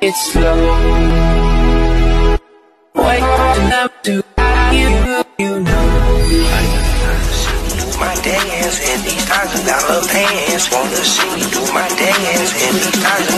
it slow. Waking up to you know. My dance in these times without a pants. Wanna see me do my dance in these times